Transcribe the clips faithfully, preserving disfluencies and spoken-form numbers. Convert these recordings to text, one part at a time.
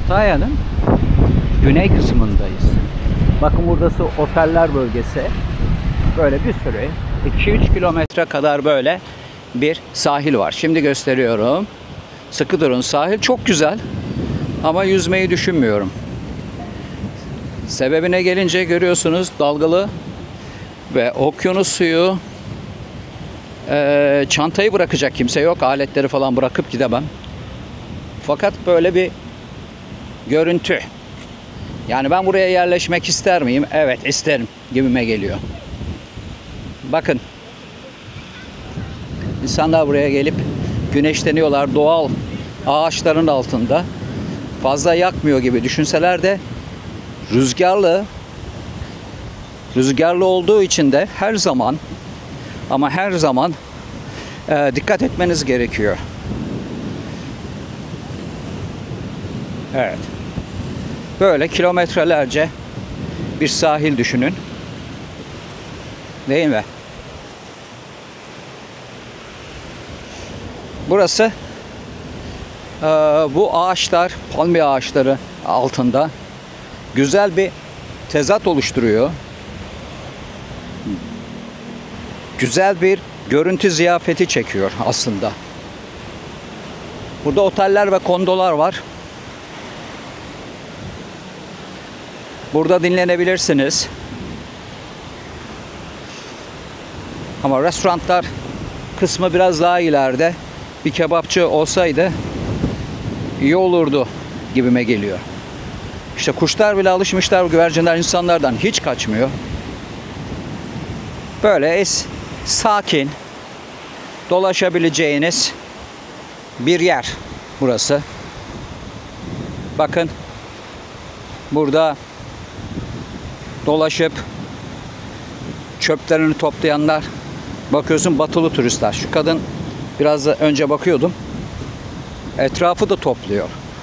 Antalya'nın güney kısmındayız. Bakın burası oteller bölgesi. Böyle bir sürü iki üç kilometre kadar böyle bir sahil var. Şimdi gösteriyorum. Sıkı durun. Sahil çok güzel ama yüzmeyi düşünmüyorum. Sebebine gelince görüyorsunuz dalgalı ve okyanus suyu. Ee, çantayı bırakacak kimse yok. Aletleri falan bırakıp gidemem. Fakat böyle bir görüntü. Yani ben buraya yerleşmek ister miyim? Evet, isterim gibime geliyor. Bakın. İnsanlar buraya gelip güneşleniyorlar doğal ağaçların altında. Fazla yakmıyor gibi düşünseler de rüzgarlı rüzgarlı olduğu için de her zaman ama her zaman e, dikkat etmeniz gerekiyor. Evet. Böyle kilometrelerce bir sahil düşünün. Değil mi? Burası e, bu ağaçlar, palmiye ağaçları altında güzel bir tezat oluşturuyor. Güzel bir görüntü ziyafeti çekiyor aslında. Burada oteller ve kondolar var. Burada dinlenebilirsiniz. Ama restoranlar kısmı biraz daha ileride. Bir kebapçı olsaydı iyi olurdu gibime geliyor. İşte kuşlar bile alışmışlar, güvercinler insanlardan hiç kaçmıyor. Böyle es, sakin dolaşabileceğiniz bir yer burası. Bakın burada dolaşıp çöplerini toplayanlar, bakıyorsun batılı turistler. Şu kadın biraz da önce bakıyordum. Etrafı da topluyor.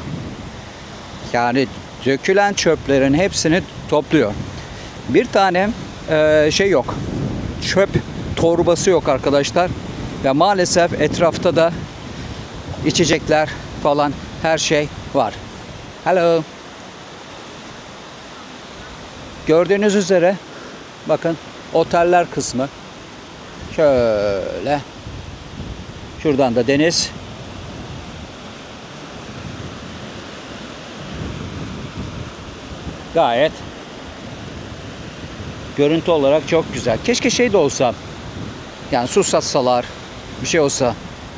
Yani dökülen çöplerin hepsini topluyor. Bir tane e, şey yok. Çöp torbası yok arkadaşlar. Ve maalesef etrafta da içecekler falan her şey var. Hello. Gördüğünüz üzere bakın oteller kısmı şöyle, şuradan da deniz. Gayet görüntü olarak çok güzel. Keşke şey de olsa, yani su satsalar, bir şey olsa.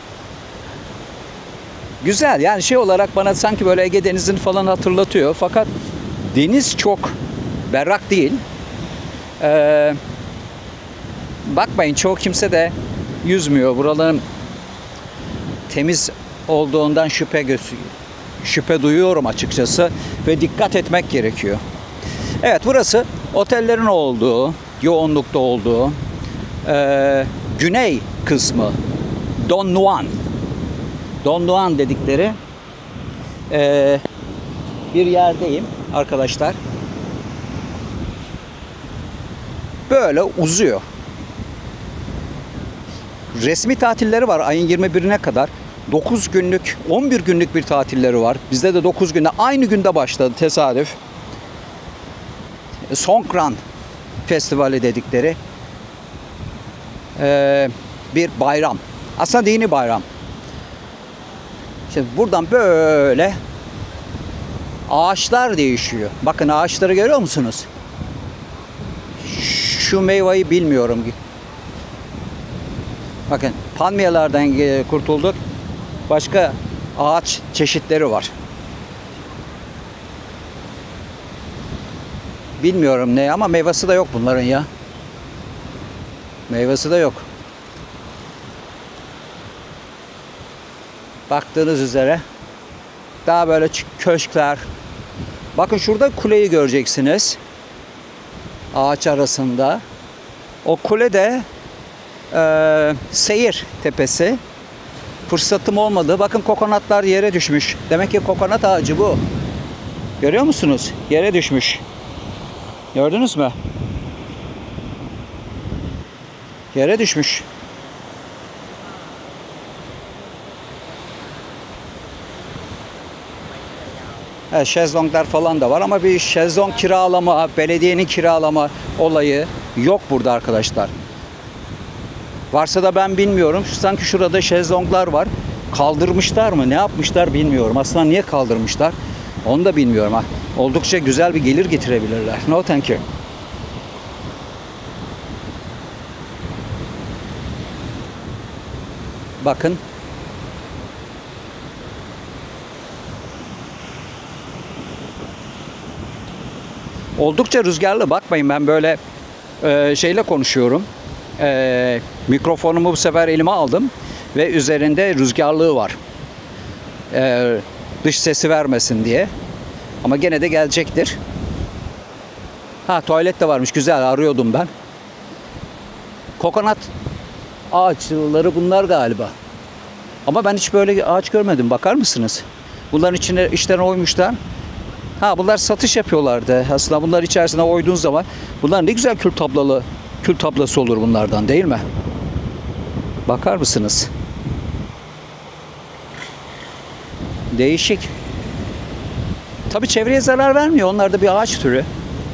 Güzel yani, şey olarak bana sanki böyle Ege Denizi'ni falan hatırlatıyor. Fakat deniz çok berrak değil. Ee, bakmayın, çoğu kimse de yüzmüyor. Buraların temiz olduğundan şüphe şüphe duyuyorum açıkçası ve dikkat etmek gerekiyor. Evet, burası otellerin olduğu, yoğunlukta olduğu e, güney kısmı, Don Juan. Don Juan dedikleri e, bir yerdeyim arkadaşlar. Böyle uzuyor. Resmi tatilleri var ayın yirmi birine kadar. dokuz günlük, on bir günlük bir tatilleri var. Bizde de dokuz günde, aynı günde başladı tesadüf. Songkran Festivali dedikleri ee, bir bayram. Aslında dini bayram. Şimdi buradan böyle ağaçlar değişiyor. Bakın ağaçları görüyor musunuz? Şu meyveyi bilmiyorum. Bakın palmiyelerden kurtulduk. Başka ağaç çeşitleri var. Bilmiyorum ne ama meyvesi de yok bunların ya. Meyvesi de yok. Baktığınız üzere daha böyle köşkler. Bakın şurada kuleyi göreceksiniz. Ağaç arasında. O kule de e, seyir tepesi. Fırsatım olmadı. Bakın kokonatlar yere düşmüş. Demek ki kokonat ağacı bu. Görüyor musunuz? Yere düşmüş. Gördünüz mü? Yere düşmüş. Evet, şezlonglar falan da var ama bir şezlong kiralama, belediyenin kiralama olayı yok burada arkadaşlar. Varsa da ben bilmiyorum. Sanki şurada şezlonglar var. Kaldırmışlar mı? Ne yapmışlar bilmiyorum. Aslında niye kaldırmışlar? Onu da bilmiyorum. Ha. Oldukça güzel bir gelir getirebilirler. No thank you. Bakın. Oldukça rüzgarlı. Bakmayın ben böyle e, şeyle konuşuyorum. E, mikrofonumu bu sefer elime aldım. Ve üzerinde rüzgarlığı var. E, dış sesi vermesin diye. Ama gene de gelecektir. Ha, tuvalet de varmış. Güzel, arıyordum ben. Kokonat ağaçları bunlar galiba. Ama ben hiç böyle ağaç görmedim. Bakar mısınız? Bunların içine içlerine oymuşlar. Ha, bunlar satış yapıyorlardı. Aslında bunlar içerisine oyduğun zaman bunlar ne güzel kül tablalı, kül tablası olur bunlardan, değil mi? Bakar mısınız? Değişik. Tabii çevreye zarar vermiyor. Onlar da bir ağaç türü.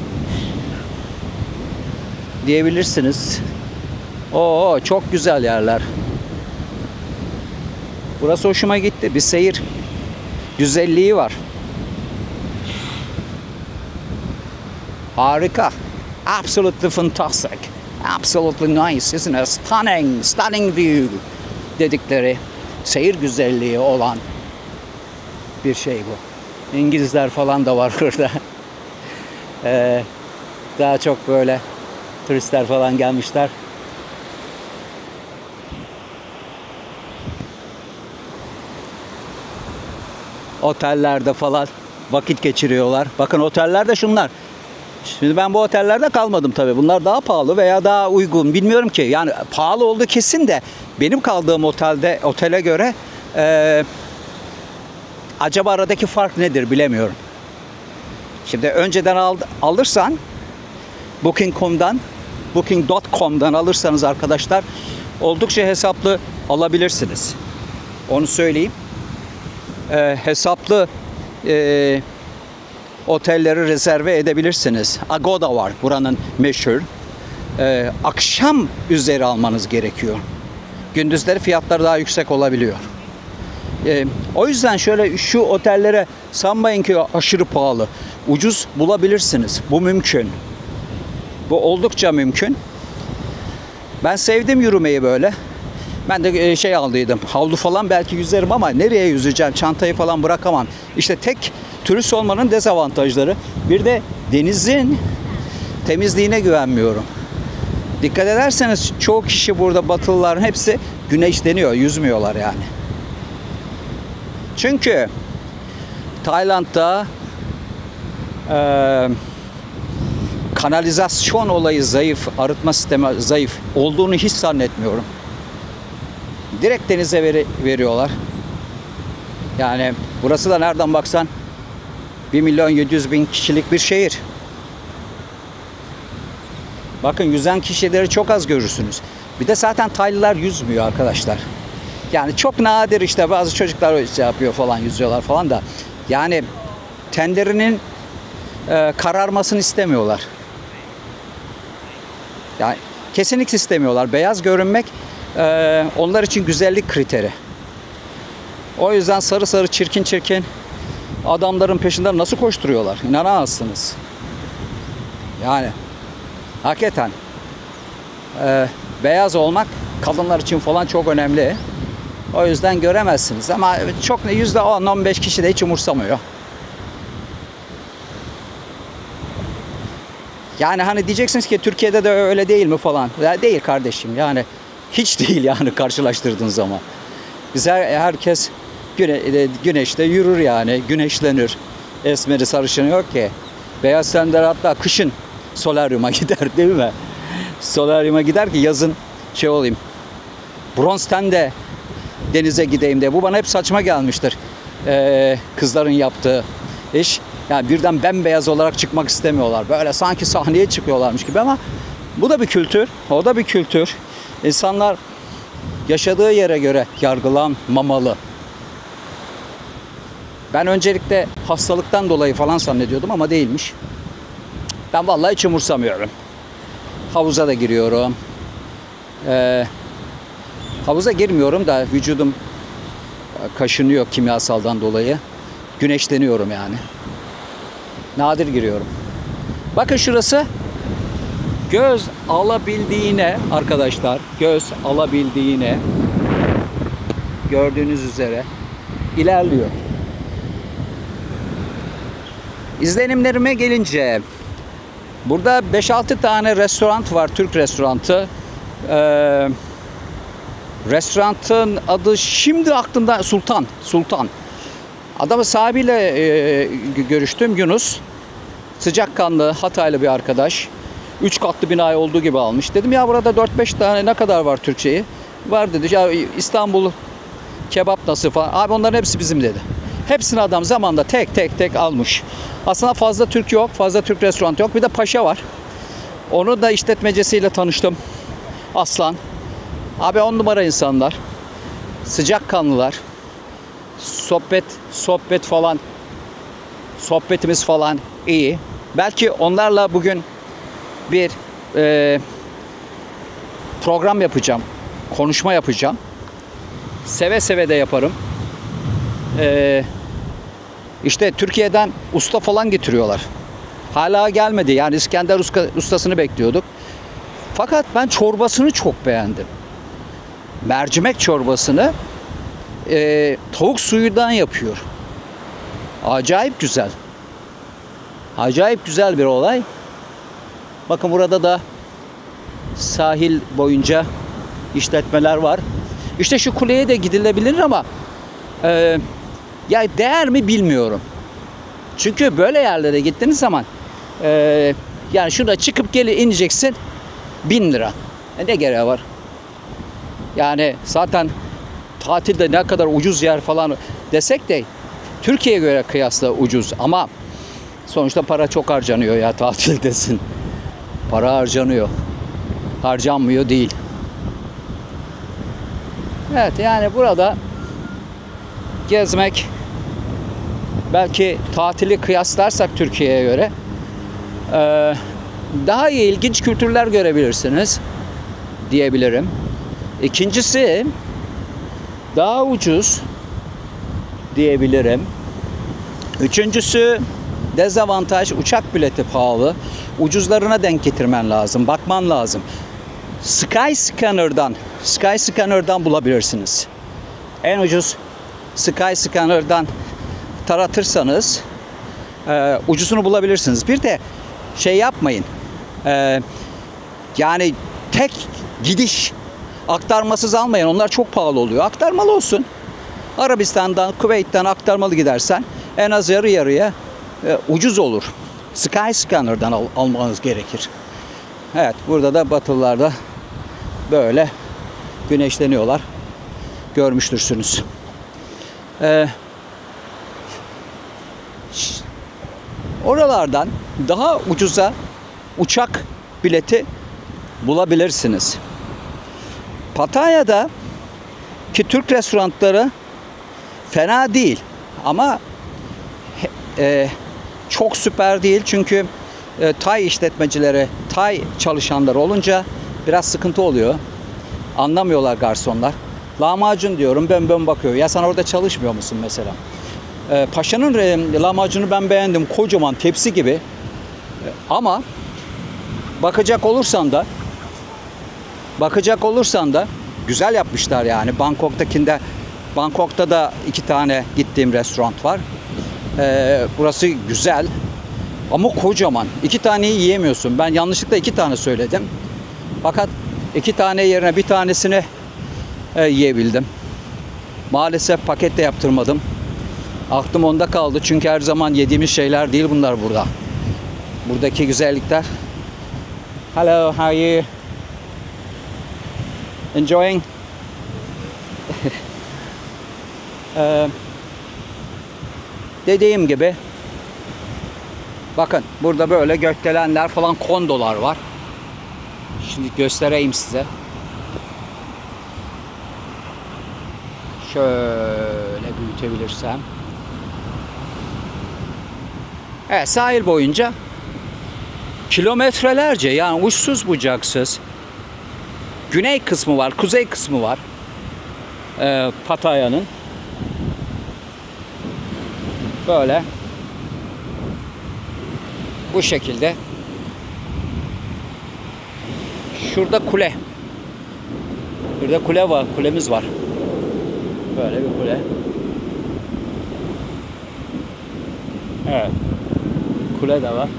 Diyebilirsiniz. Oo, çok güzel yerler. Burası hoşuma gitti. Bir seyir güzelliği var. Harika. Absolutely fantastic. Absolutely nice, isn't it? Stunning, stunning view dedikleri seyir güzelliği olan bir şey bu. İngilizler falan da var burada. ee, daha çok böyle turistler falan gelmişler. Otellerde falan vakit geçiriyorlar. Bakın oteller de şunlar. Şimdi ben bu otellerde kalmadım tabii. Bunlar daha pahalı veya daha uygun. Bilmiyorum ki. Yani pahalı oldu kesin de benim kaldığım otelde otele göre e, acaba aradaki fark nedir bilemiyorum. Şimdi önceden al, alırsan booking nokta com'dan booking nokta com'dan alırsanız arkadaşlar oldukça hesaplı alabilirsiniz. Onu söyleyeyim. E, hesaplı e, otelleri rezerve edebilirsiniz. Agoda var buranın meşhur. Ee, akşam üzeri almanız gerekiyor. Gündüzleri fiyatlar daha yüksek olabiliyor. Ee, o yüzden şöyle şu otellere sanmayın ki aşırı pahalı. Ucuz bulabilirsiniz. Bu mümkün. Bu oldukça mümkün. Ben sevdim yürümeyi böyle. Ben de şey aldıydım. Havlu falan belki yüzerim ama nereye yüzeceğim? Çantayı falan bırakamam. İşte tek turist olmanın dezavantajları. Bir de denizin temizliğine güvenmiyorum. Dikkat ederseniz çoğu kişi burada, Batılıların hepsi güneşleniyor, yüzmüyorlar yani. Çünkü Tayland'da e, kanalizasyon olayı zayıf, arıtma sistemi zayıf olduğunu hiç zannetmiyorum. Direkt denize veri, veriyorlar. Yani burası da nereden baksan bir milyon yedi yüz bin kişilik bir şehir. Bakın yüzen kişileri çok az görürsünüz. Bir de zaten Taylılar yüzmüyor arkadaşlar. Yani çok nadir işte bazı çocuklar şey yapıyor falan, yüzüyorlar falan da. Yani tenlerinin e, kararmasını istemiyorlar. Yani kesinlikle istemiyorlar. Beyaz görünmek e, onlar için güzellik kriteri. O yüzden sarı sarı çirkin çirkin adamların peşinden nasıl koşturuyorlar? İnanamazsınız. Yani hakikaten e, beyaz olmak kadınlar için falan çok önemli. O yüzden göremezsiniz ama çok yüzde on on beş kişi de hiç umursamıyor. Yani hani diyeceksiniz ki Türkiye'de de öyle değil mi falan. Ya değil kardeşim, yani hiç değil yani karşılaştırdığın zaman. Biz her, herkes güne, güneşte yürür yani, güneşlenir. Esmeri sarışını yok ki. Beyaz tenler hatta kışın solaryuma gider değil mi? Solaryuma gider ki yazın şey olayım. Bronz ten de denize gideyim diye. Bu bana hep saçma gelmiştir. Ee, kızların yaptığı iş. Yani birden bembeyaz olarak çıkmak istemiyorlar. Böyle sanki sahneye çıkıyorlarmış gibi ama bu da bir kültür. O da bir kültür. İnsanlar yaşadığı yere göre yargılanmamalı. Ben öncelikle hastalıktan dolayı falan zannediyordum ama değilmiş. Ben vallahi hiç umursamıyorum. Havuza da giriyorum. Ee, havuza girmiyorum da vücudum kaşınıyor kimyasaldan dolayı. Güneşleniyorum yani. Nadir giriyorum. Bakın şurası göz alabildiğine arkadaşlar, göz alabildiğine gördüğünüz üzere ilerliyor. İzlenimlerime gelince burada beş altı tane restoran var, Türk restoranı. Ee, restoranın adı şimdi aklımda Sultan. Sultan. Adamı sahibiyle e, görüştüm, Yunus. Sıcakkanlı, Hataylı bir arkadaş. Üç katlı binayı olduğu gibi almış. Dedim ya burada dört beş tane ne kadar var Türkçeyi? Var dedi. Ya İstanbul kebap nasıl falan. Abi onların hepsi bizim dedi. Hepsini adam zamanda tek tek tek almış. Aslında fazla Türk yok. Fazla Türk restoranı yok. Bir de Paşa var. Onu da işletmecisiyle tanıştım. Aslan. Abi on numara insanlar. Sıcakkanlılar. Sohbet, sohbet falan. Sohbetimiz falan iyi. Belki onlarla bugün bir e, program yapacağım. Konuşma yapacağım. Seve seve de yaparım. E, işte Türkiye'den usta falan getiriyorlar. Hala gelmedi. Yani İskender usta, ustasını bekliyorduk. Fakat ben çorbasını çok beğendim. Mercimek çorbasını e, tavuk suyundan yapıyor. Acayip güzel. Acayip güzel bir olay. Bakın burada da sahil boyunca işletmeler var. İşte şu kuleye de gidilebilir ama e, ya değer mi bilmiyorum. Çünkü böyle yerlere gittiğiniz zaman e, yani şurada çıkıp geri ineceksin bin lira. E ne gereği var? Yani zaten tatilde ne kadar ucuz yer falan desek de Türkiye'ye göre kıyasla ucuz ama sonuçta para çok harcanıyor ya tatildesin. Para harcanıyor. Harcanmıyor değil. Evet yani burada gezmek belki tatili kıyaslarsak Türkiye'ye göre daha iyi ilginç kültürler görebilirsiniz diyebilirim. İkincisi daha ucuz diyebilirim. Üçüncüsü dezavantaj uçak bileti pahalı. Ucuzlarına denk getirmen lazım. Bakman lazım. Skyscanner'dan Skyscanner'dan bulabilirsiniz. En ucuz Skyscanner'dan taratırsanız e, ucuzunu bulabilirsiniz. Bir de şey yapmayın. E, yani tek gidiş aktarmasız almayın. Onlar çok pahalı oluyor. Aktarmalı olsun. Arabistan'dan, Kuveyt'ten aktarmalı gidersen en az yarı yarıya e, ucuz olur. Skyscanner'dan al, almanız gerekir. Evet, burada da Batılılarda böyle güneşleniyorlar. Görmüştürsünüz. Ee, oralardan daha ucuza uçak bileti bulabilirsiniz. Pattaya'da ki Türk restoranları fena değil ama e, çok süper değil çünkü e, Tay işletmecileri, Tay çalışanları olunca biraz sıkıntı oluyor. Anlamıyorlar garsonlar. Lahmacun diyorum, bön bön bakıyor. Ya sen orada çalışmıyor musun mesela? E, Paşa'nın e, lahmacunu ben beğendim. Kocaman tepsi gibi. E, ama bakacak olursan da bakacak olursan da güzel yapmışlar yani. Bangkok'takinde Bangkok'ta da iki tane gittiğim restoran var. Ee, burası güzel ama kocaman. İki taneyi yiyemiyorsun. Ben yanlışlıkla iki tane söyledim. Fakat iki tane yerine bir tanesini e, yiyebildim. Maalesef pakette yaptırmadım. Aklım onda kaldı. Çünkü her zaman yediğimiz şeyler değil bunlar burada. Buradaki güzellikler. Hello, how are you? Enjoying? ee, dediğim gibi bakın burada böyle gökdelenler falan, kondolar var. Şimdi göstereyim size. Şöyle büyütebilirsem. Evet, sahil boyunca kilometrelerce, yani uçsuz bucaksız güney kısmı var, kuzey kısmı var ee, Pattaya'nın. Böyle bu şekilde. Şurada kule. Burada kule var, kulemiz var. Böyle bir kule. Evet. Kule de var.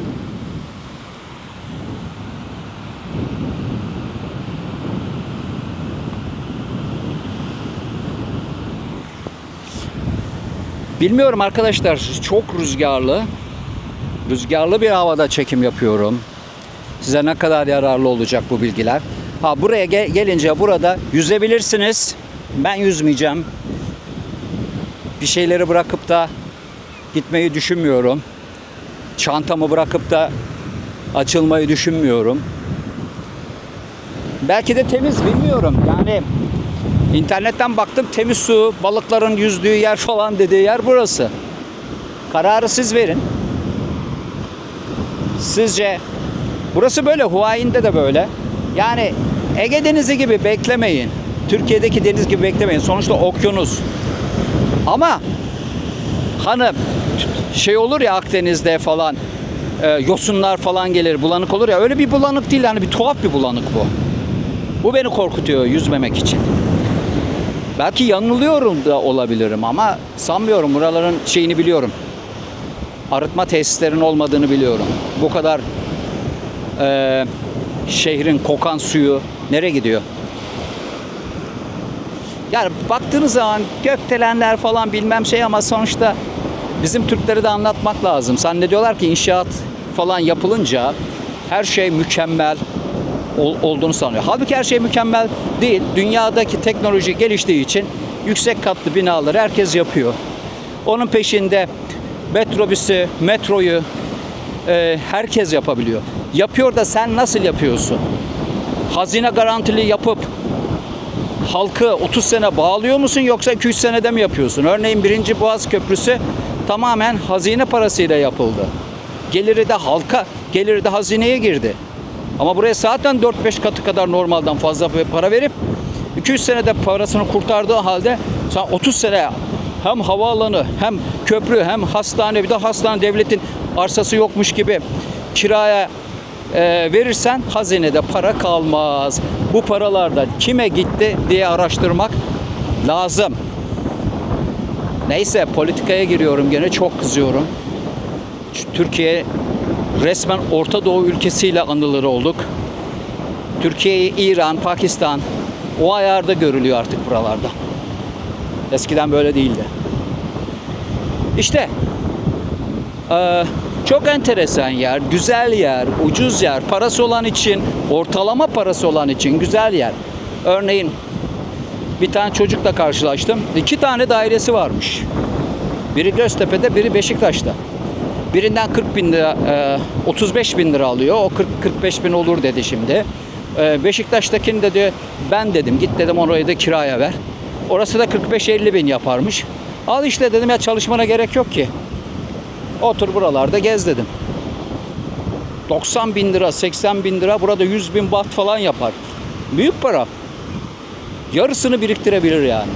Bilmiyorum arkadaşlar, çok rüzgarlı. Rüzgarlı bir havada çekim yapıyorum. Size ne kadar yararlı olacak bu bilgiler. Ha, buraya gel gelince burada yüzebilirsiniz. Ben yüzmeyeceğim. Bir şeyleri bırakıp da gitmeyi düşünmüyorum. Çantamı bırakıp da açılmayı düşünmüyorum. Belki de temiz, bilmiyorum. Yani internetten baktım, temiz su, balıkların yüzdüğü yer falan dediği yer burası. Kararı siz verin. Sizce burası böyle, Huayi'nde de böyle. Yani Ege Denizi gibi beklemeyin. Türkiye'deki deniz gibi beklemeyin. Sonuçta okyanus. Ama hani şey olur ya, Akdeniz'de falan e, yosunlar falan gelir, bulanık olur ya, öyle bir bulanık değil, hani bir tuhaf bir bulanık bu. Bu beni korkutuyor yüzmemek için. Belki yanılıyorum da olabilirim ama sanmıyorum. Buraların şeyini biliyorum. Arıtma tesislerinin olmadığını biliyorum. Bu kadar e, şehrin kokan suyu nereye gidiyor? Yani baktığınız zaman gökdelenler falan bilmem şey, ama sonuçta bizim Türkleri de anlatmak lazım. Zannediyorlar ki inşaat falan yapılınca her şey mükemmel ol, olduğunu sanıyor. Halbuki her şey mükemmel değil. Dünyadaki teknoloji geliştiği için yüksek katlı binaları herkes yapıyor. Onun peşinde metrobüsü, metroyu e, herkes yapabiliyor. Yapıyor da sen nasıl yapıyorsun? Hazine garantili yapıp halkı otuz sene bağlıyor musun, yoksa iki üç senede mi yapıyorsun? Örneğin birinci Boğaz Köprüsü tamamen hazine parasıyla yapıldı. Geliri de halka, geliri de hazineye girdi. Ama buraya zaten dört beş katı kadar normalden fazla para verip iki üç senede parasını kurtardığı halde sen otuz sene hem havaalanı hem köprü hem hastane, bir de hastane devletin arsası yokmuş gibi kiraya e, verirsen hazinede para kalmaz. Bu paralar da kime gitti diye araştırmak lazım. Neyse, politikaya giriyorum gene, çok kızıyorum. Türkiye resmen Orta Doğu ülkesiyle anılır olduk. Türkiye'yi İran, Pakistan o ayarda görülüyor artık buralarda. Eskiden böyle değildi. İşte e, çok enteresan yer, güzel yer, ucuz yer, parası olan için, ortalama parası olan için güzel yer. Örneğin bir tane çocukla karşılaştım. İki tane dairesi varmış. Biri Göztepe'de, biri Beşiktaş'ta. Birinden kırk bin lira, otuz beş bin lira alıyor. O kırk kırk beş bin olur dedi şimdi. Beşiktaş'takini de diyor, ben dedim git dedim orayı da kiraya ver. Orası da kırk beş elli bin yaparmış. Al işte dedim, ya çalışmana gerek yok ki. Otur buralarda gez dedim. doksan bin lira, seksen bin lira, burada yüz bin baht falan yapar. Büyük para. Yarısını biriktirebilir yani.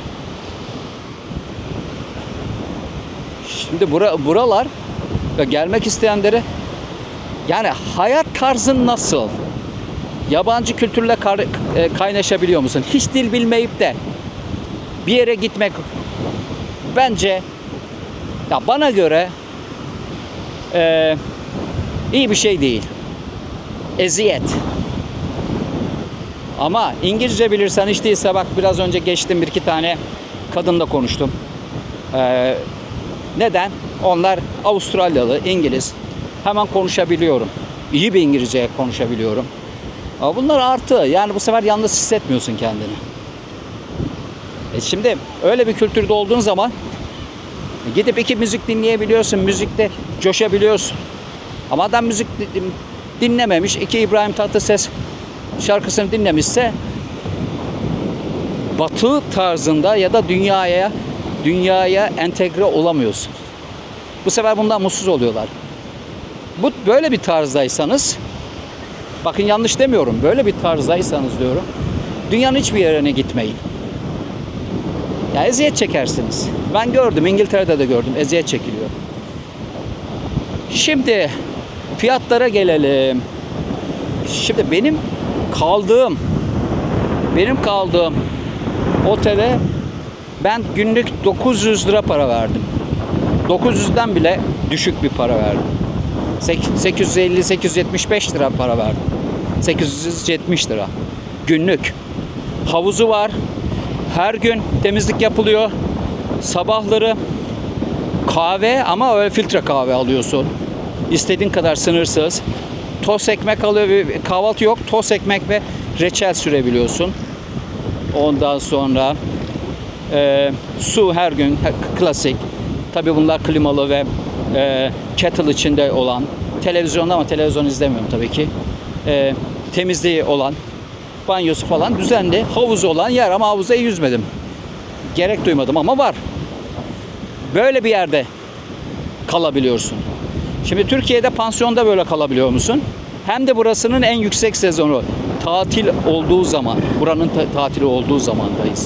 Şimdi bura, buralar gelmek isteyenlere, yani hayat tarzın nasıl? Yabancı kültürle kar, e, kaynaşabiliyor musun? Hiç dil bilmeyip de bir yere gitmek bence, ya bana göre e, iyi bir şey değil. Eziyet. Ama İngilizce bilirsen, hiç değilse bak biraz önce geçtim, bir iki tane kadınla konuştum. Ee, neden? Onlar Avustralyalı, İngiliz. Hemen konuşabiliyorum. İyi bir İngilizce konuşabiliyorum. Ama bunlar artı. Yani bu sefer yalnız hissetmiyorsun kendini. E şimdi öyle bir kültürde olduğun zaman gidip iki müzik dinleyebiliyorsun. Müzikte coşabiliyorsun. Ama adam müzik dinlememiş, iki İbrahim Tatlıses şarkısını dinlemişse Batı tarzında ya da dünyaya dünyaya entegre olamıyorsun. Bu sefer bundan mutsuz oluyorlar. Bu böyle bir tarzdaysanız, bakın yanlış demiyorum, böyle bir tarzdaysanız diyorum, dünyanın hiçbir yerine gitmeyin. Ya eziyet çekersiniz. Ben gördüm, İngiltere'de de gördüm, eziyet çekiliyor. Şimdi fiyatlara gelelim. Şimdi benim kaldığım benim kaldığım otele ben günlük dokuz yüz lira para verdim. dokuz yüzden bile düşük bir para verdim. sekiz yüz elli sekiz yüz yetmiş beş lira para verdim. sekiz yüz yetmiş lira günlük. Havuzu var. Her gün temizlik yapılıyor. Sabahları kahve, ama öyle filtre kahve alıyorsun. İstediğin kadar sınırsız. Tost ekmek alıyor. Kahvaltı yok. Tost ekmek ve reçel sürebiliyorsun. Ondan sonra e, su her gün klasik. Tabii bunlar klimalı ve e, kettle içinde olan. Televizyonda, ama televizyon izlemiyorum tabii ki. E, temizliği olan, banyosu falan düzenli, havuzu olan yer, ama havuza yüzmedim. Gerek duymadım, ama var. Böyle bir yerde kalabiliyorsun. Şimdi Türkiye'de pansiyonda böyle kalabiliyor musun? Hem de burasının en yüksek sezonu. Tatil olduğu zaman, buranın ta- tatili olduğu zamandayız.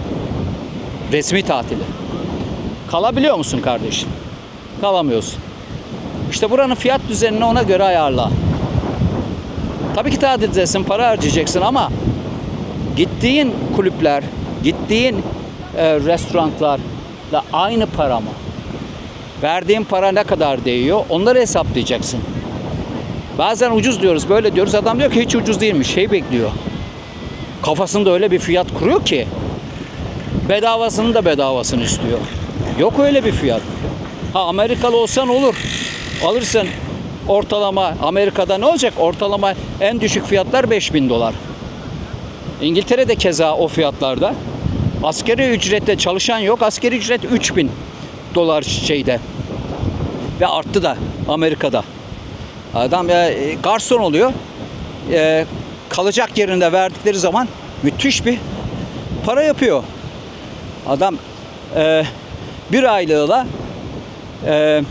Resmi tatili. Kalabiliyor musun kardeşim? Kalamıyorsun. İşte buranın fiyat düzenini ona göre ayarla. Tabii ki tatildesin, para harcayacaksın, ama gittiğin kulüpler, gittiğin e, restoranlarla aynı para mı? Verdiğin para ne kadar değiyor? Onları hesaplayacaksın. Bazen ucuz diyoruz, böyle diyoruz. Adam diyor ki hiç ucuz değilmiş. Şey bekliyor. Kafasında öyle bir fiyat kuruyor ki bedavasının da bedavasını istiyor. Yok öyle bir fiyat. Ha, Amerikalı olsan olur. Alırsın ortalama. Amerika'da ne olacak? Ortalama en düşük fiyatlar beş bin dolar. İngiltere'de keza o fiyatlarda. Asgari ücretle çalışan yok. Asgari ücret üç bin dolar şeyde. Ve arttı da Amerika'da. Adam e, garson oluyor. E, kalacak yerinde verdikleri zaman müthiş bir para yapıyor. Adam e, bir aylığıyla e,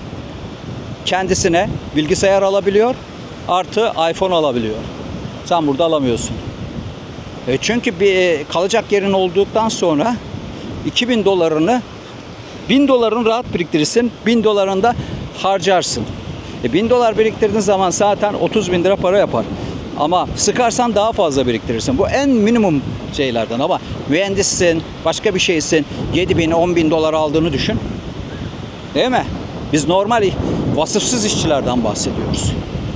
kendisine bilgisayar alabiliyor. Artı iPhone alabiliyor. Sen burada alamıyorsun. E, çünkü bir e, kalacak yerin olduktan sonra iki bin dolarını bin dolarını rahat biriktirirsin. bin dolarını da harcarsın. E, bin dolar biriktirdiğin zaman zaten otuz bin lira para yapar. Ama sıkarsan daha fazla biriktirirsin. Bu en minimum şeylerden, ama mühendissin, başka bir şeysin, yedi bin on bin dolar aldığını düşün. Değil mi? Biz normal vasıfsız işçilerden bahsediyoruz.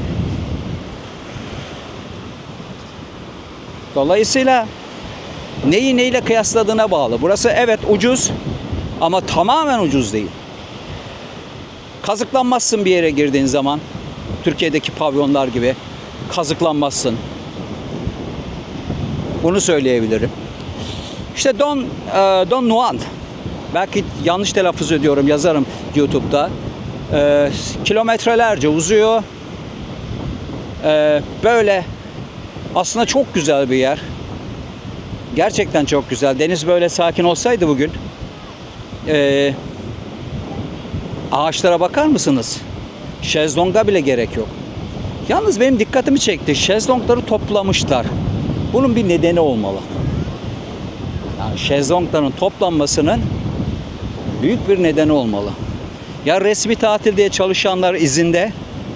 Dolayısıyla neyi neyle kıyasladığına bağlı. Burası evet ucuz, ama tamamen ucuz değil. Kazıklanmazsın bir yere girdiğin zaman. Türkiye'deki pavyonlar gibi kazıklanmazsın. Bunu söyleyebilirim. İşte Don, Don Juan. Belki yanlış telaffuz ediyorum, yazarım YouTube'da. E, kilometrelerce uzuyor. E, böyle aslında çok güzel bir yer. Gerçekten çok güzel. Deniz böyle sakin olsaydı bugün. E, ağaçlara bakar mısınız? Şezlonga bile gerek yok. Yalnız benim dikkatimi çekti. Şezlongları toplamışlar. Bunun bir nedeni olmalı. Yani şezlongların toplanmasının büyük bir nedeni olmalı. Ya resmi tatil diye çalışanlar izinde.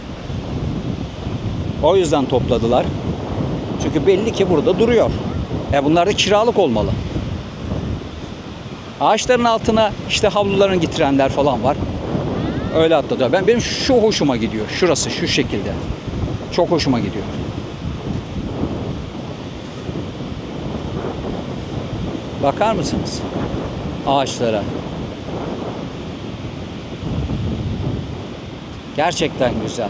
O yüzden topladılar. Çünkü belli ki burada duruyor. E bunlar da kiralık olmalı. Ağaçların altına işte havlularını getirenler falan var. Öyle atladı. Ben benim şu hoşuma gidiyor. Şurası şu şekilde. Çok hoşuma gidiyor. Bakar mısınız ağaçlara? Gerçekten güzel.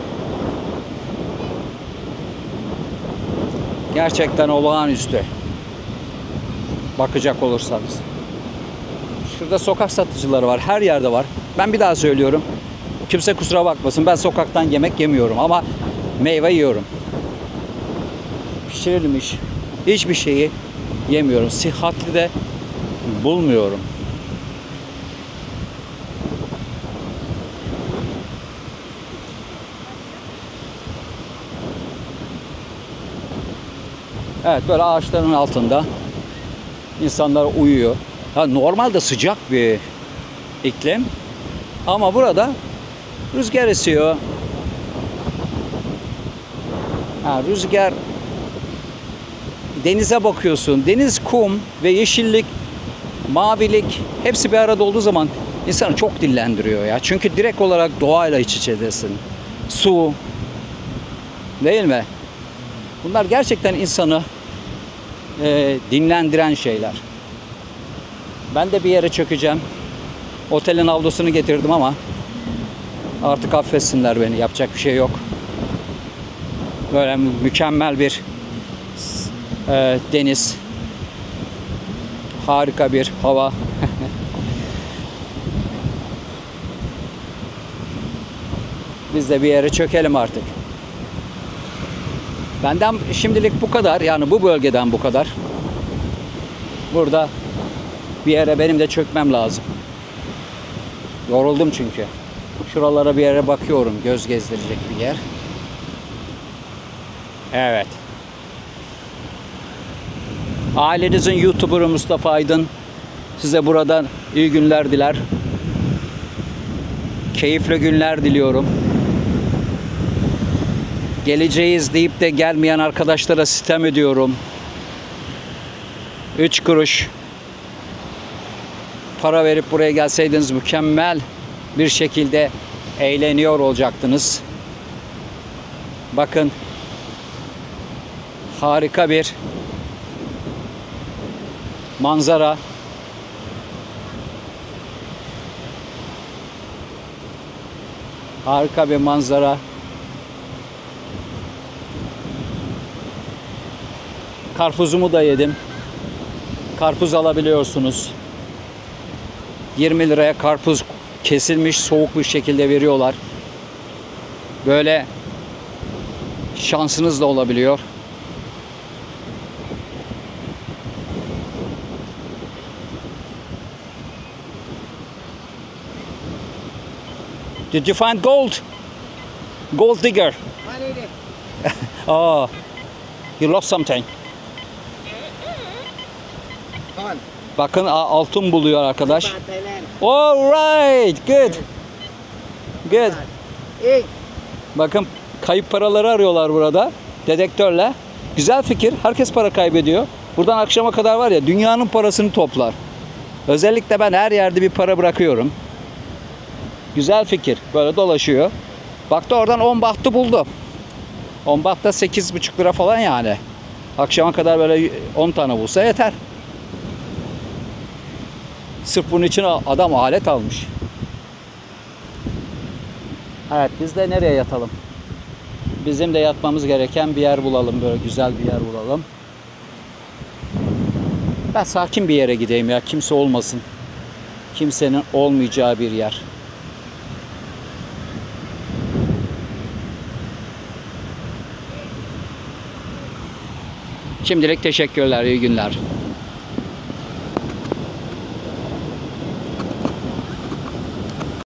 Gerçekten olağanüstü. Bakacak olursanız. Şurada sokak satıcıları var. Her yerde var. Ben bir daha söylüyorum. Kimse kusura bakmasın. Ben sokaktan yemek yemiyorum, ama meyve yiyorum. Pişirilmiş hiçbir şeyi yemiyorum. Sıhhatli de bulmuyorum. Evet, böyle ağaçların altında insanlar uyuyor. Ha, normalde sıcak bir iklim ama burada rüzgar esiyor. Ha, rüzgar, denize bakıyorsun. Deniz, kum ve yeşillik, mavilik hepsi bir arada olduğu zaman insanı çok dillendiriyor ya. Çünkü direkt olarak doğayla iç içedesin. Su, değil mi? Bunlar gerçekten insanı e, dinlendiren şeyler. Ben de bir yere çökeceğim. Otelin avlusunu getirdim ama artık affetsinler beni. Yapacak bir şey yok. Böyle mükemmel bir e, deniz. Harika bir hava. Biz de bir yere çökelim artık. Benden şimdilik bu kadar. Yani bu bölgeden bu kadar. Burada bir yere benim de çökmem lazım. Yoruldum çünkü. Şuralara bir yere bakıyorum. Göz gezdirecek bir yer. Evet. Ailenizin YouTuber'ı Mustafa Aydın size buradan iyi günler diler. Keyifli günler diliyorum. Geleceğiz deyip de gelmeyen arkadaşlara sitem ediyorum. Üç kuruş para verip buraya gelseydiniz mükemmel bir şekilde eğleniyor olacaktınız. Bakın, harika bir manzara. Harika bir manzara. Karpuzumu da yedim. Karpuz alabiliyorsunuz. yirmi liraya karpuz kesilmiş soğuk bir şekilde veriyorlar. Böyle şansınız da olabiliyor. Did you find gold? Gold digger. Oh, you lost something. Bakın altın buluyor arkadaş. All right, good. Good. Bakın kayıp paraları arıyorlar burada dedektörle. Güzel fikir. Herkes para kaybediyor. Buradan akşama kadar var ya dünyanın parasını toplar. Özellikle ben her yerde bir para bırakıyorum. Güzel fikir. Böyle dolaşıyor. Baktı oradan on bahtı buldu. on baht da sekiz buçuk lira falan yani. Akşama kadar böyle on tane bulsa yeter. Sırf bunun için adam alet almış. Evet, biz de nereye yatalım? Bizim de yatmamız gereken bir yer bulalım. Böyle güzel bir yer bulalım. Ben sakin bir yere gideyim ya. Kimse olmasın. Kimsenin olmayacağı bir yer. Şimdilik teşekkürler. İyi günler.